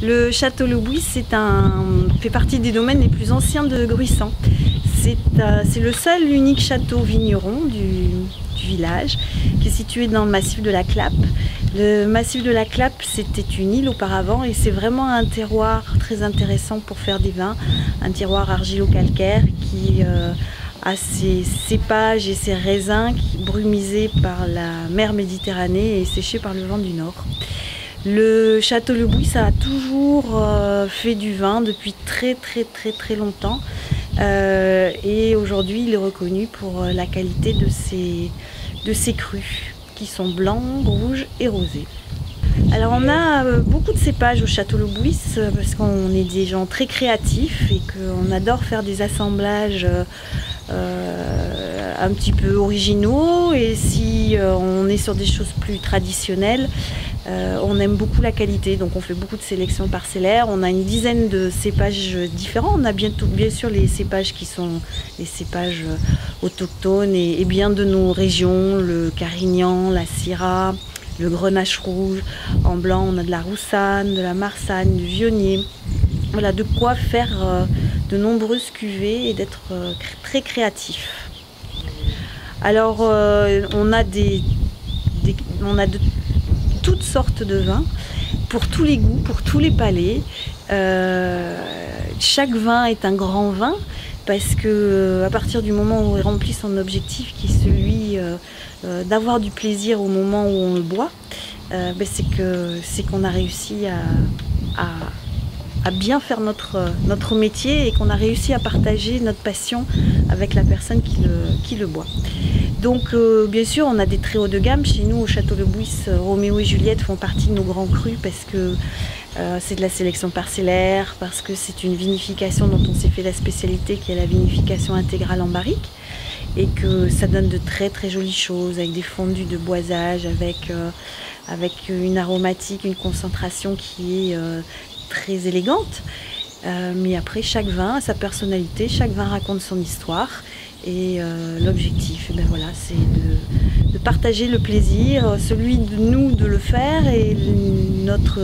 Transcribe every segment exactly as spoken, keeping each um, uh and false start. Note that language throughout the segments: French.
Le château Le Bouis c'est un, fait partie des domaines les plus anciens de Gruissant. C'est euh, le seul unique château vigneron du, du village qui est situé dans le massif de la Clappe. Le massif de la Clappe, c'était une île auparavant et c'est vraiment un terroir très intéressant pour faire des vins. Un terroir argilo-calcaire qui euh, a ses cépages et ses raisins qui, brumisés par la mer Méditerranée et séchés par le vent du nord. Le château Le Bouis, ça a toujours euh, fait du vin depuis très très très très longtemps. Euh, et aujourd'hui, il est reconnu pour la qualité de ses, de ses crus, qui sont blancs, rouges et rosés. Alors on a euh, beaucoup de cépages au château Le Bouis, euh, parce qu'on est des gens très créatifs et qu'on adore faire des assemblages euh, un petit peu originaux. Et si euh, on est sur des choses plus traditionnelles, Euh, on aime beaucoup la qualité, donc on fait beaucoup de sélections parcellaires. On a une dizaine de cépages différents. On a bien, tout, bien sûr les cépages qui sont les cépages autochtones et, et bien de nos régions, le Carignan, la Syrah, le Grenache rouge. En blanc, on a de la Roussanne, de la Marsanne, du Vionnier. Voilà, de quoi faire euh, de nombreuses cuvées et d'être euh, très créatif. Alors, euh, on a des, des on a de toutes sortes de vins, pour tous les goûts, pour tous les palais. Euh, chaque vin est un grand vin, parce que à partir du moment où on remplit son objectif, qui est celui euh, euh, d'avoir du plaisir au moment où on le boit, euh, ben c'est que c'est qu'on a réussi à, à, à bien faire notre, notre métier et qu'on a réussi à partager notre passion avec la personne qui le, qui le boit. Donc euh, bien sûr on a des très hauts de gamme. Chez nous au château Le Bouis, euh, Roméo et Juliette font partie de nos grands crus parce que euh, c'est de la sélection parcellaire, parce que c'est une vinification dont on s'est fait la spécialité qui est la vinification intégrale en barrique et que ça donne de très très jolies choses avec des fondus de boisage, avec, euh, avec une aromatique, une concentration qui est euh, très élégante. Euh, mais après chaque vin a sa personnalité, chaque vin raconte son histoire. Et euh, l'objectif, ben voilà, c'est de, de partager le plaisir, celui de nous de le faire et notre,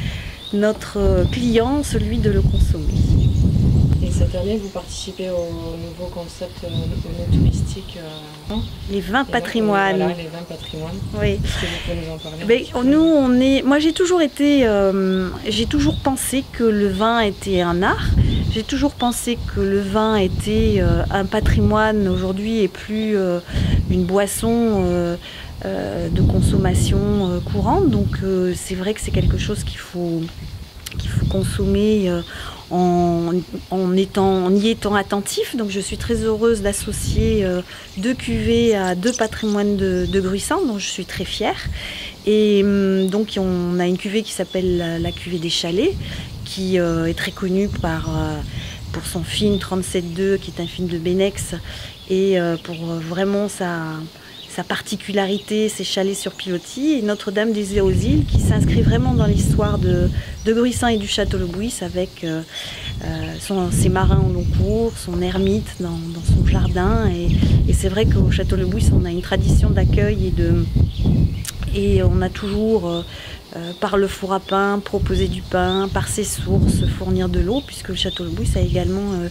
notre client, celui de le consommer. Et cette année, vous participez au nouveau concept euh, touristique euh, les vins patrimoine. Voilà, les vins patrimoine. Oui. Est-ce que vous pouvez nous en parler? Ben, nous, on est. Moi, j'ai toujours été. Euh, j'ai toujours pensé que le vin était un art. J'ai toujours pensé que le vin était euh, un patrimoine aujourd'hui et plus euh, une boisson euh, euh, de consommation euh, courante. Donc, euh, c'est vrai que c'est quelque chose qu'il faut qu'il faut consommer euh, en, en, étant, en y étant attentif. Donc je suis très heureuse d'associer euh, deux cuvées à deux patrimoines de, de Gruissant, dont je suis très fière. Et euh, donc on a une cuvée qui s'appelle la, la cuvée des Chalets, qui euh, est très connue par, euh, pour son film trente-sept deux, qui est un film de Benex, et euh, pour euh, vraiment sa... sa particularité, ses chalets sur pilotis, et Notre-Dame des Éosiles qui s'inscrit vraiment dans l'histoire de, de Gruissant et du château Le Bouis avec euh, euh, son, ses marins au long cours, son ermite dans, dans son jardin. Et, et c'est vrai qu'au château Le Bouis, on a une tradition d'accueil et, de, et on a toujours, euh, euh, par le four à pain, proposé du pain, par ses sources, fournir de l'eau, puisque le château Le Bouis a également euh,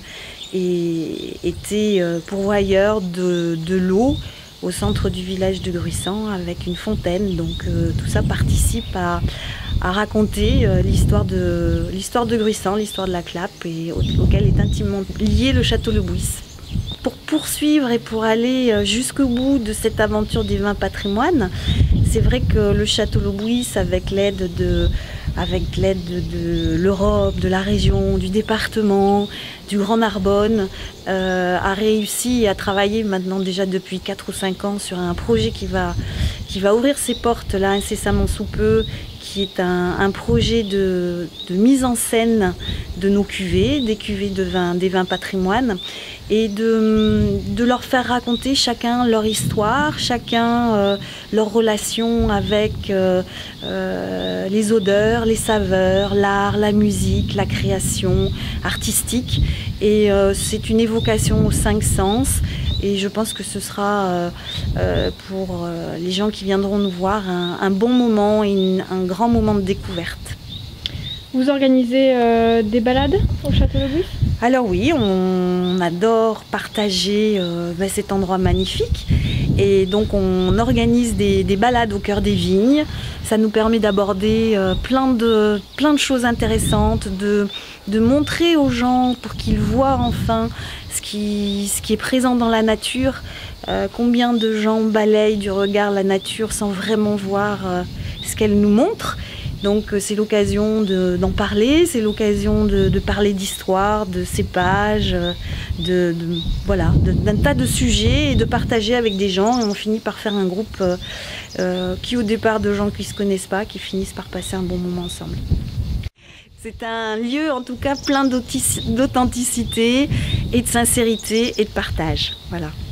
et, été euh, pourvoyeur de, de l'eau au centre du village de Gruissant avec une fontaine. Donc euh, tout ça participe à, à raconter euh, l'histoire de, l'histoire de Gruissant, l'histoire de la Clappe, et au, auquel est intimement lié le château Le Bouis. Pour poursuivre et pour aller jusqu'au bout de cette aventure des vins patrimoine, c'est vrai que le château Le Bouis, avec l'aide de avec l'aide de, de l'Europe, de la région, du département, du Grand Narbonne, euh, a réussi à travailler maintenant déjà depuis quatre ou cinq ans sur un projet qui va, qui va ouvrir ses portes là incessamment sous peu, qui est un, un projet de, de mise en scène de nos cuvées, des cuvées de vin, des vins patrimoine, et de, de leur faire raconter chacun leur histoire, chacun euh, leur relation avec euh, euh, les odeurs, les saveurs, l'art, la musique, la création artistique. Et euh, c'est une évocation aux cinq sens. Et je pense que ce sera euh, euh, pour euh, les gens qui viendront nous voir un, un bon moment et une, un grand moment de découverte. Vous organisez euh, des balades au château de Bruys? Alors oui, on adore partager euh, ben, cet endroit magnifique et donc on organise des, des balades au cœur des vignes. Ça nous permet d'aborder euh, plein de, plein de choses intéressantes, de, de montrer aux gens pour qu'ils voient enfin ce qui, ce qui est présent dans la nature. Euh, combien de gens balayent du regard la nature sans vraiment voir euh, ce qu'elle nous montre. Donc c'est l'occasion d'en parler, c'est l'occasion de, de parler d'histoire, de cépages, de, de, voilà, d'un tas de sujets et de partager avec des gens. Et on finit par faire un groupe euh, euh, qui au départ de gens qui ne se connaissent pas, qui finissent par passer un bon moment ensemble. C'est un lieu en tout cas plein d'authenticité et de sincérité et de partage. Voilà.